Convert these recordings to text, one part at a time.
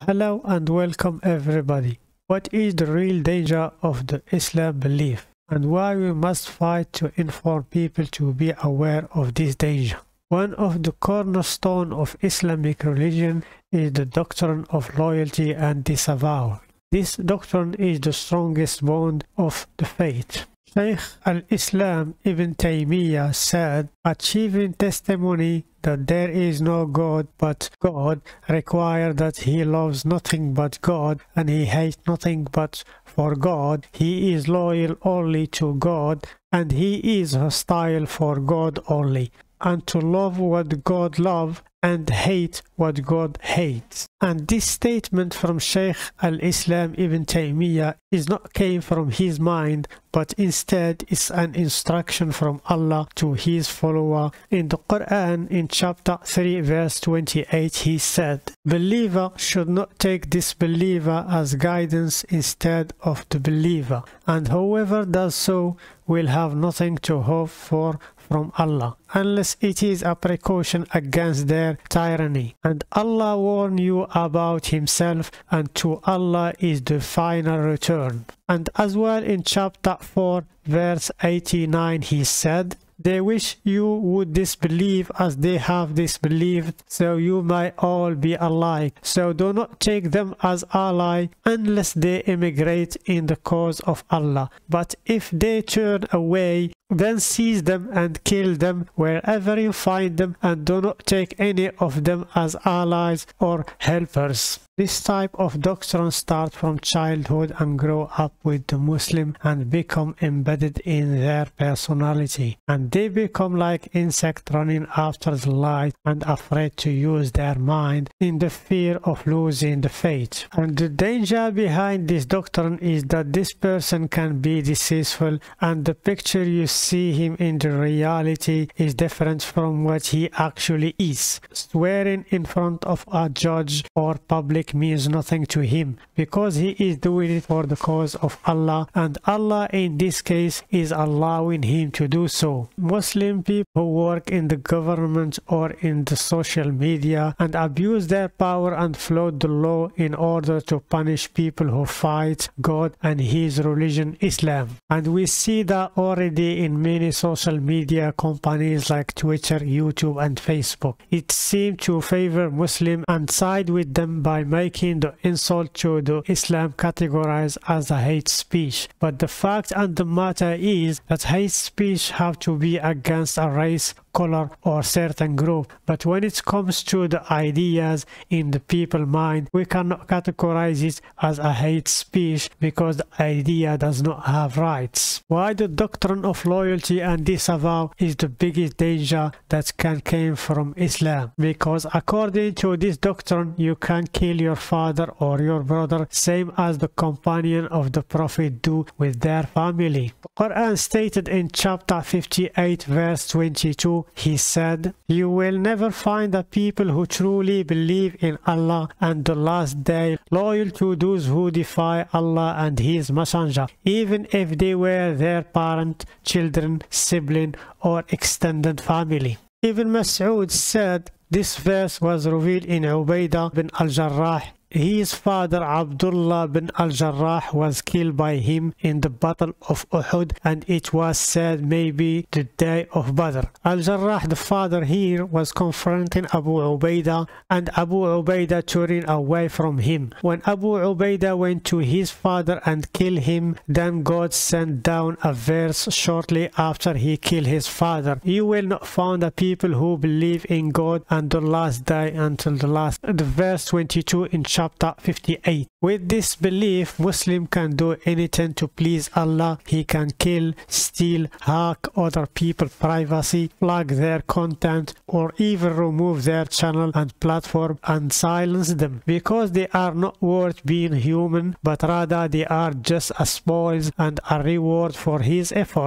Hello and welcome everybody. What is the real danger of the Islam belief and why we must fight to inform people to be aware of this danger? One of the cornerstones of Islamic religion is the doctrine of loyalty and disavowal. This doctrine is the strongest bond of the faith. Shaykh al-Islam Ibn Taymiyyah said, achieving testimony that there is no God but God requires that he loves nothing but God and he hates nothing but for God. He is loyal only to God and he is hostile for God only. And to love what God loves and hate what God hates. And this statement from Shaykh al-Islam Ibn Taymiyyah is not came from his mind, but instead is an instruction from Allah to his follower. In the Quran, in chapter 3 verse 28, he said, believer should not take disbeliever as guidance instead of the believer, and whoever does so will have nothing to hope for from Allah, unless it is a precaution against their tyranny. And Allah warned you about himself, and to Allah is the final return. And as well in chapter 4 verse 89 he said, they wish you would disbelieve as they have disbelieved, so you might all be alike. So do not take them as ally unless they emigrate in the cause of Allah. But if they turn away, then seize them and kill them wherever you find them, and do not take any of them as allies or helpers. This type of doctrine starts from childhood and grow up with the Muslim and become embedded in their personality, and they become like insects running after the light and afraid to use their mind in the fear of losing the faith. And the danger behind this doctrine is that this person can be deceitful, and the picture you see him in the reality is different from what he actually is. Swearing in front of a judge or public means nothing to him, because he is doing it for the cause of Allah, and Allah in this case is allowing him to do so. Muslim people who work in the government or in the social media and abuse their power and flout the law in order to punish people who fight God and his religion Islam. And we see that already in many social media companies like Twitter, YouTube and Facebook. It seems to favor Muslims and side with them by making the insult to the Islam categorized as a hate speech. But the fact and the matter is that hate speech have to be against a race, color or certain group, but when it comes to the ideas in the people's mind, we cannot categorize it as a hate speech because the idea does not have rights. Why the doctrine of loyalty and disavow is the biggest danger that can come from Islam? Because according to this doctrine, you can kill your father or your brother, same as the companion of the Prophet do with their family. The Quran stated in chapter 58 verse 22, he said, you will never find a people who truly believe in Allah and the last day loyal to those who defy Allah and his messenger, even if they were their parent, children, sibling or extended family. Ibn Mas'ud said this verse was revealed in Ubaidah bin al-Jarrah. His father Abdullah bin al-Jarrah was killed by him in the battle of Uhud, and it was said maybe the day of Badr. Al-Jarrah, the father here, was confronting Abu Ubaidah, and Abu Ubaidah turning away from him. When Abu Ubaidah went to his father and killed him, then God sent down a verse shortly after he killed his father. You will not find a people who believe in God and the last day until the last. The verse 22 in chapter 58. With this belief, Muslim can do anything to please Allah. He can kill, steal, hack other people's privacy, flag their content, or even remove their channel and platform and silence them, because they are not worth being human, but rather they are just a spoils and a reward for his effort.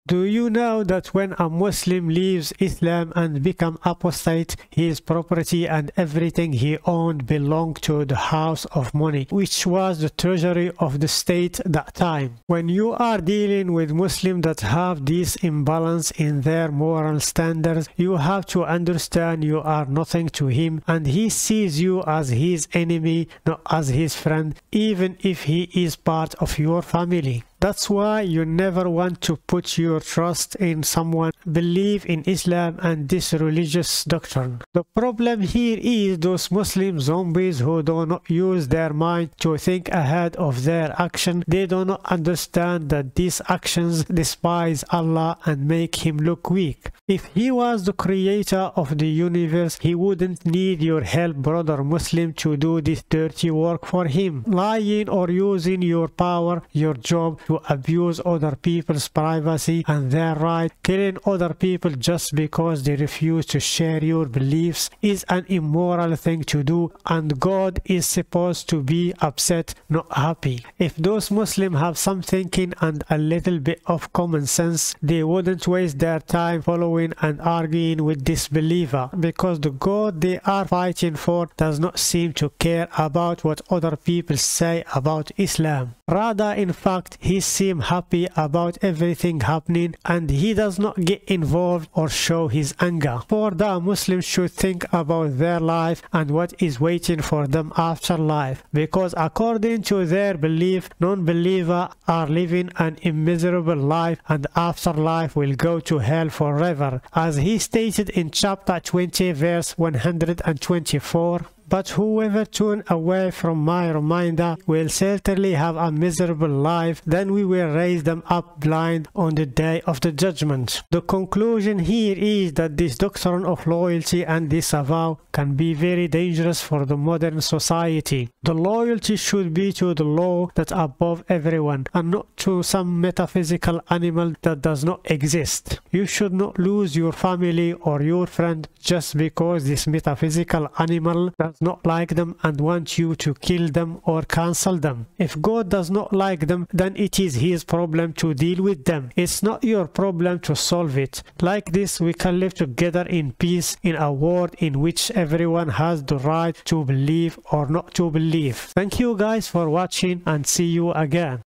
Do you know that when a Muslim leaves Islam and becomes apostate, his property and everything he owned belonged to the house of money, which was the treasury of the state at that time? When you are dealing with Muslims that have this imbalance in their moral standards, you have to understand you are nothing to him and he sees you as his enemy, not as his friend, even if he is part of your family. That's why you never want to put your trust in someone believe in Islam and this religious doctrine. The problem here is those Muslim zombies who do not use their mind to think ahead of their action. They do not understand that these actions despise Allah and make him look weak. If he was the creator of the universe, he wouldn't need your help, brother Muslim, to do this dirty work for him. Lying or using your power, your job, to abuse other people's privacy and their right, killing other people just because they refuse to share your beliefs is an immoral thing to do, and God is supposed to be upset, not happy. If those Muslims have some thinking and a little bit of common sense, they wouldn't waste their time following and arguing with this believer, because the God they are fighting for does not seem to care about what other people say about Islam. Rather, in fact, he seems happy about everything happening and he does not get involved or show his anger. For the Muslims should think about their life and what is waiting for them after life, because according to their belief, non-believers are living an immiserable life and afterlife will go to hell forever, as he stated in chapter 20 verse 124. But whoever turns away from my reminder will certainly have a miserable life. Then we will raise them up blind on the day of the judgment. The conclusion here is that this doctrine of loyalty and disavow can be very dangerous for the modern society. The loyalty should be to the law that's above everyone and not to some metaphysical animal that does not exist. You should not lose your family or your friend just because this metaphysical animal does not like them and want you to kill them or cancel them. If God does not like them, then it is his problem to deal with them. It's not your problem to solve it. Like this, we can live together in peace in a world in which everyone has the right to believe or not to believe. Thank you guys for watching and see you again.